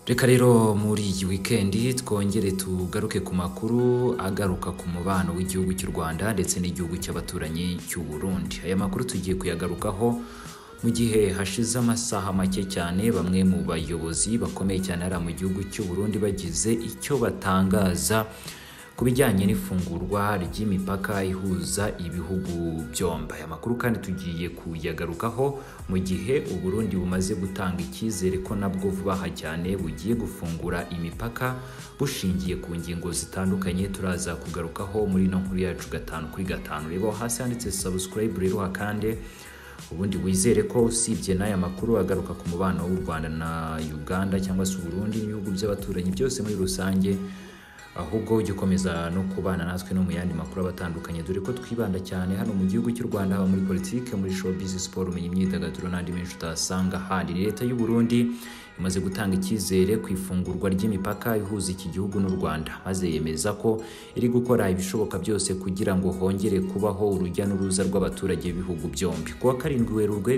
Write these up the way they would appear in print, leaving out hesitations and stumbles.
Reka rero muri iyi weekend twongere tugaruke ku makuru agaruka ku mubano w'igihugu cy'u Rwanda ndetse n'igihugu cy'abaturanyi cy'u Burundi. Aya makuru tugiye kuyagarukaho mu gihe hashize amasaha make cyane bamwe mu bayobozi bakomeye cyane ari mu gihugu cy'u Burundi bagize icyo batangaza ku bijyanye n'ifungurwa ry'imipaka ihuza ibihugu byombi. Aya makuru kandi tugiye kuyagarukaho mu gihe u Burundi bumaze gutanga icyizere ko nabwo vuba cyane bugiye gufungura imipaka bushingiye ku ngingo zitandukanye. Turaza kugarukaho muri no nkuru yacu 5x5. Reba hasi handitse subscribe rero hakande ubundi wizere ko usibye n'aya makuru agaruka ku mubano w'u Rwanda na Uganda cyangwa se u Burundi n'ibihugu by'abaturanyi byose muri rusange, ahubwo ugikomeza no kubana natwe no mu yandi makuru abatandukanye, dore ko twibanda cyane hano mu gihugu cy'u Rwanda, haba muri politike, muri showbiz, sport, umenye imyidagaduro n'andi menshi utasanga handi. Leta y'u Burundi imaze gutanga icyizere ku ifungurwa ry'imipaka ihuza iki gihugu n'u Rwanda, maze yemeza ko iri gukora ibishoboka byose kugira ngo hongere kubaho urujya n'uruza rw'abaturage b'ibihugu byombi. Kuwa 7 Werurwe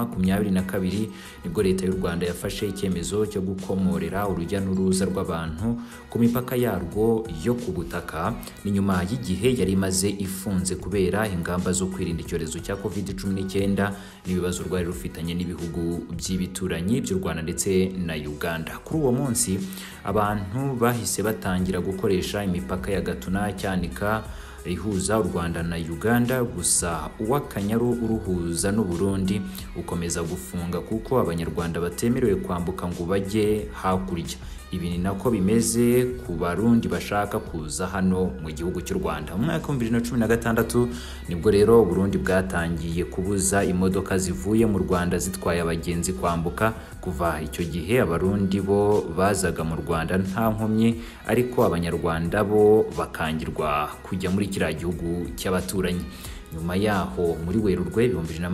2022 nibwo leta y'u Rwanda yafashe icyemezo cyo gukomorera urujya n'uruza rw'abantu ku mipaka yarwo yo ku butaka, ni nyuma y'igihe yari imaze ifunze kubera ingamba zo kwirinda icyorezo cya COVID-19 n'ibibazo rwari rufitanye n'ibihugu by'ibituranyi by'u Rwanda ndetse na Uganda. Kuri uwo munsi abantu bahise batangira gukoresha imipaka ya Gatuna Cyanika ihuza u Rwanda na Uganda, gusa uw'Akanyaru uruhuza n'u Burundi ukomeza gufunga kuko abanyarwanda batemerewe kwambuka ngo bajye hakurya. Ibi ni nako bimeze ku Barundi bashaka kuza hano mu gihugu cy'u Rwanda. Mu mwaka 2016 nibwo rero Burundi bwatangiye kubuza imodoka zivuye mu Rwanda zitwaye abagenzi kwambuka. Kuva icyo gihe Abarundi bo bazaga mu Rwanda nta nkomyi, ariko Abanyarwanda bo bakangirwa kujya muri kiriya gihugu cy'abaturanyi. Nyuma yaho muri Werurwe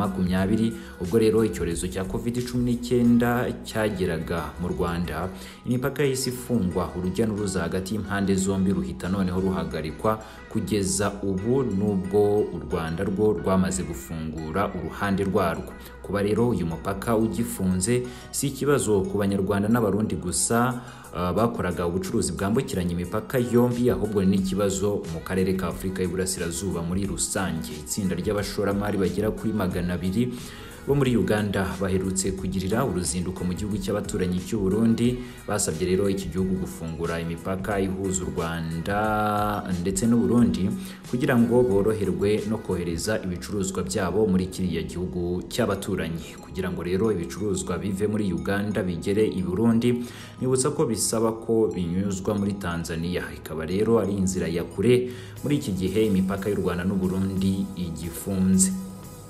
2020 ubwo rero icyorezo cya COVID-19 cyageraga mu Rwanda, imipaka yahise ifungwa, urujya n'uruza hagati y'impande zombi ruhita noneho ruhagarikwa kugeza ubu, nubwo u Rwanda rwo rwamaze gufungura uruhande rwarwo. Kuba rero uyu mupaka ugifunze si ikibazo ku Banyarwanda n'Abarundi gusa bakoraga ubucuruzi bwambukiranya imipaka yombi, ahubwo ni ikibazo mu karere ka Afurika y'Iburasirazuba muri rusange. Itsinda ry'abashoramari bagera kuri 200 bo muri Uganda baherutse kugirira uruzinduko mu gihugu cy'abaturanyi cy'u Burundi. Basabye rero iki gihugu gufungura imipaka ihuza u Rwanda ndetse n'u Burundi kugira ngo boroherwe no kohereza ibicuruzwa byabo muri kiriya gihugu cy'abaturanyi. Kugira ngo rero ibicuruzwa bive muri Uganda bigere i Burundi, nibutsa ko bisaba ko binyuzwa muri Tanzania, ikaba rero ari inzira ya kure muri iki gihe imipaka y'u Rwanda n'u Burundi igifunze.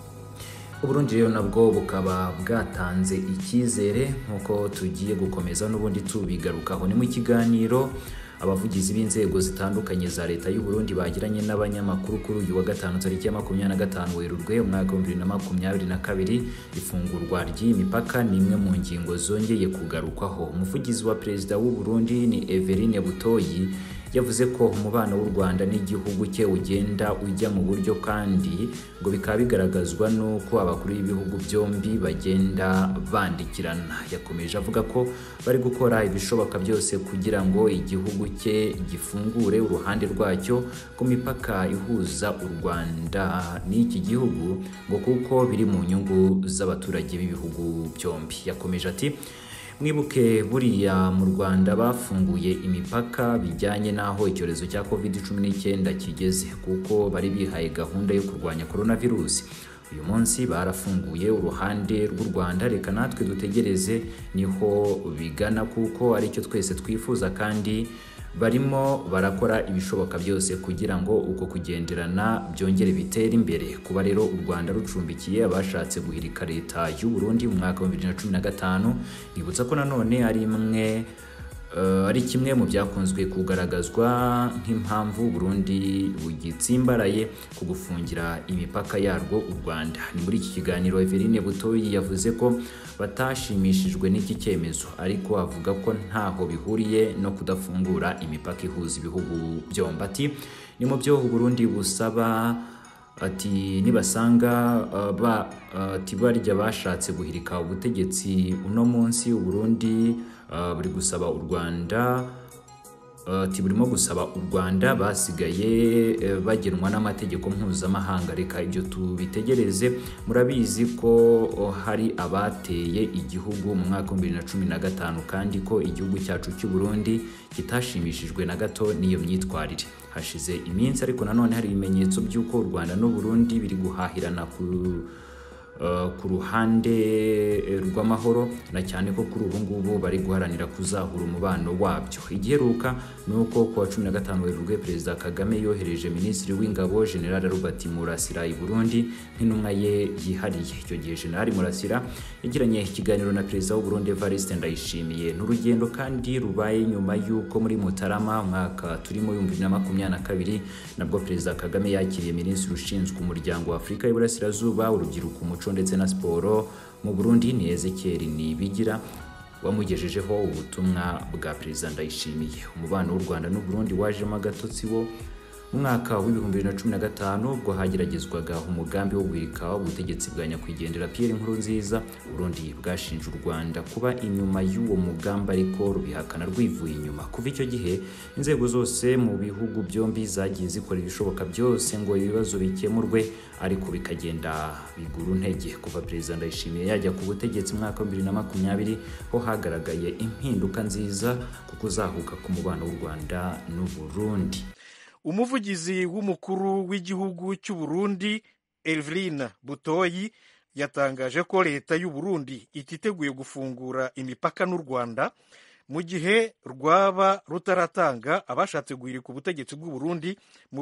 Burundi rero nabwo bukaba bwatanze icyizere nk'uko tugiye gukomeza n'ubundi tubigarukaho. Ni mu kiganiro abavugizi b'inzego zitandukanye za leta y'u Burundi bagiranye n'abanyamakuru kuri uyu wa 5 tariki ya 25 Werurwe umwaka 2022. Ifungurwa ry'imipaka ni imwe mu ngingo zongeye kugarukwaho. Umuvugizi wa perezida w'u Burundi ni Everine Butoyi yavuze ko umubano w'u Rwanda n'igihugu cye ugenda ujya mu buryo, kandi ngo bikaba bigaragazwa n'uko abakuru b'ibihugu byombi bagenda bandikirana. Yakomeje avuga ko bari gukora ibishoboka byose kugira ngo igihugu cye gifungure uruhande rwacyo ku mipaka ihuza u Rwanda n'iki gihugu, ngo kuko biri mu nyungu z'abaturage b'ibihugu byombi. Yakomeje ati, mwibuke buriya mu Rwanda bafunguye imipaka bijyanye n'aho icyorezo cya COVID-19 kigeze, kuko bari bihaye gahunda yo kurwanya coronavirus. Uyu munsi barafunguye uruhande rw'u Rwanda, reka natwe dutegereze niho bigana, kuko ari cyo twese twifuza, kandi barimo barakora ibishoboka byose kugira ngo uko kugenderana byongere bitera imbere. Kuba rero u Rwanda rucumbikiye abashatse guhirika leta y'u Burundi mu mwaka wa 2015, nibutsa ko nanone ari kimwe mu byakunzwe kugaragazwa nk'impamvu Burundi bugitsimbaraye ku gufungira imipaka yarwo u Rwanda. Ni muri iki kiganiro Everine Butoyi yavuze ko batashimishijwe n'iki cyemezo, ariko avuga ko ntaho bihuriye no kudafungura imipaka ihuza ibihugu byombi. Ati, ni mu byo u Burundi busaba ati nibasanga barya bashatse guhirika ubutegetsi uno munsi u Burundi buri gusaba u Rwanda burimo gusaba u Rwanda basigaye bagenwa n'amategeko mpuzamahanga. Reka ibyo tubitegereze. Murabizi ko hari abateye igihugu mu mwaka wa 2015 kandi ko igihugu cyacu cy'u Burundi kitashimishijwe na gato n'iyo myitwarire. Hashize iminsi ariko nanone hari ibimenyetso by'uko u Rwanda n'u Burundi biri guhahirana ku ruhande rw'amahoro, na cyane ko kuri ubu ngubu bari guharanira kuzahura umubano wabyo. Igiheruka nuko ku wa 15 Werurwe Perezida Kagame yohereje Minisitiri w'Ingabo General Robert Murasira i Burundi nk'intumwa ye yihariye. Icyo gihe General Murasira yagiranye ikiganiro na Perezida w'u Burundi Evariste Ndayishimiye. N'urugendo kandi rubaye nyuma y'uko muri Mutarama umwaka turimo 2022 nabwo Perezida Kagame yakiriye Minisitiri ushinzwe umuryango wa Afurika y'Iburasirazuba, urubyiruko, umuco ndetse na siporo mu Burundi ni Ezekiel Nibigira wamugejejeho ubutumwa bwa Perezida Ndayishimiye. Umubano w'u Rwanda n'u Burundi wajemo agatotsi wo mu mwaka wa 2015 ubwo hageragezwaga umugambi wo guhirika ubutegetsi bwa nyakwigendera Pierre Nkurunziza. Burundi bwashinje u Rwanda kuba inyuma y'uwo mugambi ariko rubihakana rwivuye inyuma. Kuva icyo gihe inzego zose mu bihugu byombi zagiye zikora ibishoboka byose ngo ibibazo bikemurwe, ariko bikagenda biguru ntege. Kuva Perezida Ndayishimiye yajya ku butegetsi mwaka wa 2020 ho hagaragaye impinduka nziza kuko zahuka ku mubano w'u Rwanda n'u Burundi. Umuvugizi w'umukuru w'igihugu cy'u Burundi Evelyn Butoyi yatangaje ko leta y'u Burundi ititeguye gufungura imipaka n'u Rwanda mu gihe rwaba rutaratanga abashatse guhirika ubutegetsi bw'u Burundi mu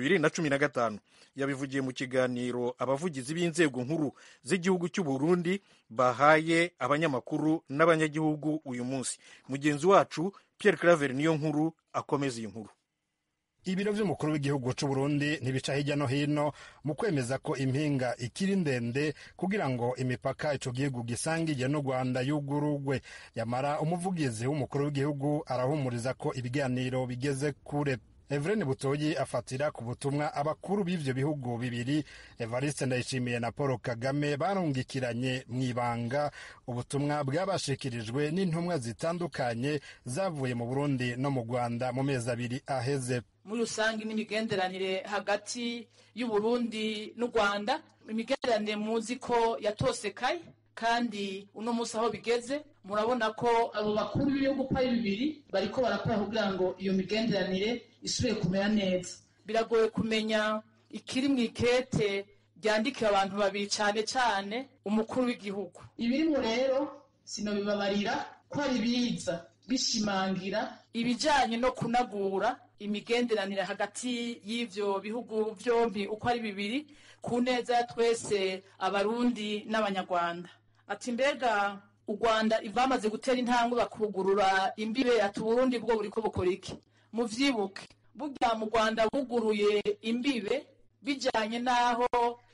2015. Yabivugiye mu kiganiro abavugizi b'inzego nkuru z'igihugu cy'u Burundi bahaye abanyamakuru n'abanyagihugu uyu munsi. Mugenzi wacu Pierre Claver niyo nkuru akomeza iyi nkuru. Ibiro by'umukuru w'igihugu cy'u Burundi ntibica hirya no hino mu kwemeza ko impinga ikiri ndende kugira ngo imipaka ico gihugu gisangiye n'u Rwanda yugurugwe. Yamara umuvugizi w'umukuru w'igihugu arahumuriza ko ibiganiro bigeze kure. Evelyn Butoyi afatira ku butumwa abakuru b'ivyo bihugu bibiri Evariste Ndayishimiye na Paul Kagame barungikiranye mwibanga, ubutumwa bwabashikirijwe n'intumwa zitandukanye zavuye mu Burundi no mu Rwanda mu mezi abiri aheze. Muri rusange n'imigenderanire hagati y'u Burundi n'u Rwanda, imigenderanire muzi ko yatosekaye kandi uno munsi aho bigeze murabona ko abo bakuru b'ibihugu ari bibiri bariko barakora kugira ngo iyo migenderanire isubire kumera neza. Biragoye kumenya ikiri mu ikete ryandikira abantu babiri cyane cyane umukuru w'igihugu. Ibirimo rero sinobibabarira ko ari biza bishimangira ibijanye no kunagura imigenderanire hagati y'ivyo bihugu byombi uko ari bibiri ku neza ya twese abarundi n'abanyarwanda. Ati mbega u Rwanda ivamaze gutera intambwe bakugurura imbibe, ati Burundi bwo buriko bukora iki? Muvyibuke burya mu Rwanda buguruye imbibe bijanye naho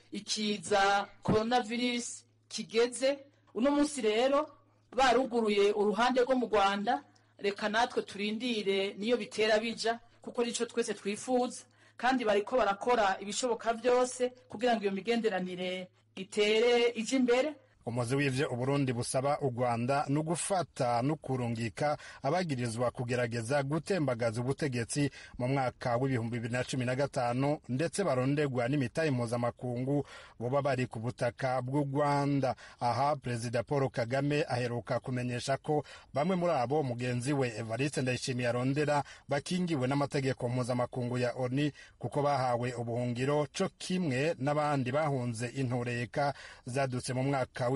ikiza coronavirus kigeze. Uno munsi rero baruguruye uruhande rwo mu Rwanda, reka natwe turindire niyo bitera bija kuko nico twese twifuza, kandi bariko barakora ibishoboka byose kugira ngo iyo migenderanire itere ije imbere. Umuzi w'ivyo Uburundi busaba u Rwanda no gufata no kurungika abagirizwa kugerageza gutembagaza ubutegetsi mu mwaka w'2015 ndetse barondegwa n'imitahe mpuzamakungu boba bari ku butaka bw'u Rwanda. Aha Perezida Paul Kagame aheruka kumenyesha ko bamwe muri abo mugenzi we Evariste Ndayishimiye arondera bakingiwe n'amategeko mpuzamakungu ya ONU kuko bahawe ubuhungiro co kimwe n'abandi bahunze intureka zadutse mu mwaka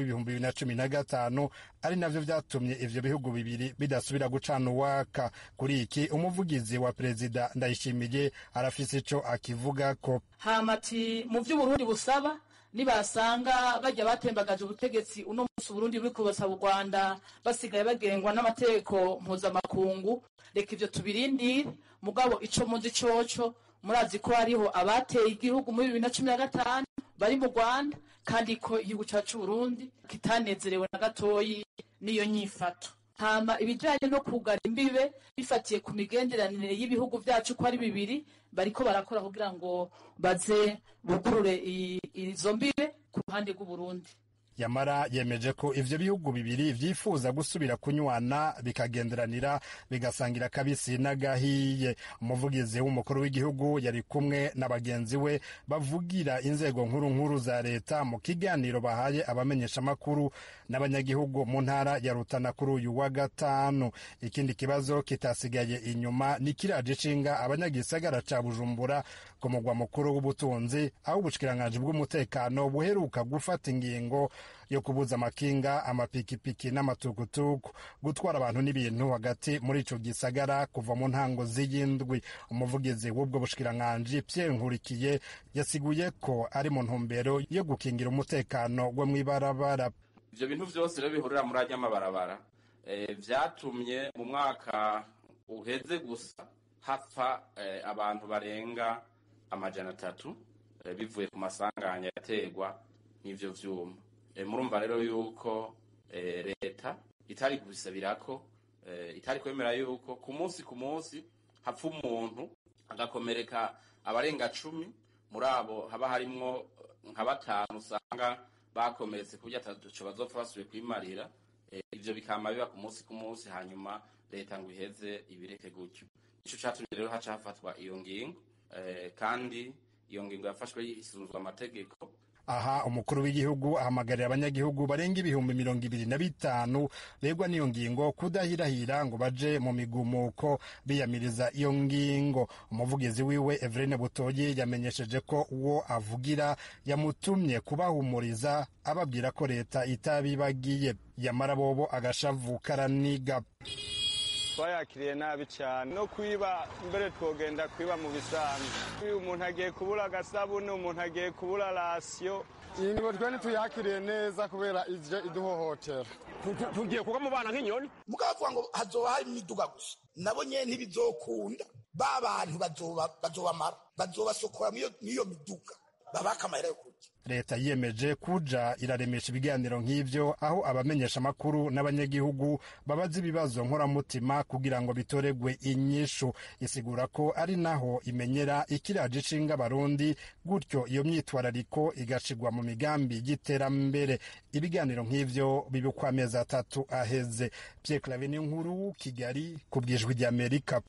w'2015, ari navyo vyatumye ivyo bihugu bibiri bidasubira gucana uwaka. Kuri iki umuvugizi wa Perezida Ndayishimiye arafise ico akivuga ko hamati mu vy'Uburundi busaba nibasanga bajya batembagaje ubutegetsi uno munsi Burundi buri kubasaba u Rwanda basigaye bagengwa n'amategeko mpuzamakungu, reka ivyo tubirindire. Mugabo ico muzi coco murazi ko hariho abateye igihugu muri 2015 bari mu Rwanda, kandi ko igihugu cyacu Burundi kitanezerewe na gatoyi niyo nyifato. Hama ibijanye no kugara imbibe bifatiye ku migenderanire y'ibihugu byacu ko ari bibiri bariko barakora kugira ngo baze bugurure izo mbibe ku ruhande rw'u Burundi. yamara yemeje ko ivyo bihugu bibiri vyifuza gusubira kunywana bikagenderanira bigasangira kabisi n'agahiye. Umuvugizi w'umukuru w'igihugu yari kumwe na bagenzi we bavugira inzego nkuru za leta mu kiganiro bahaye abamenyesha makuru n'abanyagihugu mu ntara ya Rutana kuri uyu wa gatanu. Ikindi kibazo kitasigaye inyuma ni kiraje cishinga abanyagisagara ca Bujumbura ku mugwa mukuru w'ubutunzi, aho ubushikiranganje bw'umutekano buheruka gufata ingingo yo kubuza amakinga, amapikipiki n'amatukutuku gutwara abantu n'ibintu hagati muri ico gisagara kuva mu ntango z'iyindwi. Umuvugizi w'ubwo bushikiranganje Pierre Nkurikiye yasiguye ko ari mu ntumbero yo gukingira umutekano wo mw'ibarabara. Ivyo bintu vyose rero bihurira muri ajya amabarabara vyatumye mu mwaka uheze gusa hapfa abantu barenga 300 bivuye ku masanganya yategwa n'ivyo vyuma. Murumva rero yuko leta itari kubisabirako, itari kwemera yuko ku munsi hapfa umuntu agakomereka abarenga 10, muri abo haba harimwo nka 5 usanga bakomeretse kuburyo ataco bazopfa basubiye kwimarira. Ivyo bikama biba ku munsi hanyuma leta ngo iheze ibireke gutyo. Ico catumye rero haca hafatwa iyo ngingo, kandi iyo ngingo yafashwe yisunzwe amategeko. Aha umukuru w'igihugu ahamagarira abanyagihugu barenga 25,000 begwa n'iyo ngingo kudahirahira ngo baje mu migumuko biyamiriza iyo ngingo. Umuvugizi wiwe Evrine Butoyi yamenyesheje ko uwo avugira yamutumye kubahumuriza ababwira ko leta itabibagiye, yamara bobo agashavu karaniga. Twayakiriye nabi cyane no kwiba mbere twogenda kwiba mu bisanzwe. Umuntu agiye kubura agasabune, umuntu agiye kubura rasiyo. Iyi nibo twene tuyakiriye neza kubera ije iduhohotera. Tugiye kuga mu bana nk'inyoni. Mukavuga ngo hazoba hari imiduga gusa. Nabo nyene ntibizokunda. Ba bantu bazobamara. Bazobasokora niyo miduga. Babakamayira kurya. Leta yiyemeje kuja iraremesha ibiganiro nk'ivyo aho abamenyesha makuru n'abanyagihugu babaza ibibazo nkoramutima kugira ngo bitoregwe inyishu. Isigura ko ari naho imenyera ikiraje cishinga abarundi, gutyo iyo myitwarariko igashigwa mu migambi y'iterambere. Ibiganiro nk'ivyo bibukwa amezi 3 aheze. Pierre Claver Niyonkuru, Kigali, kubwijwi ry'Amerika.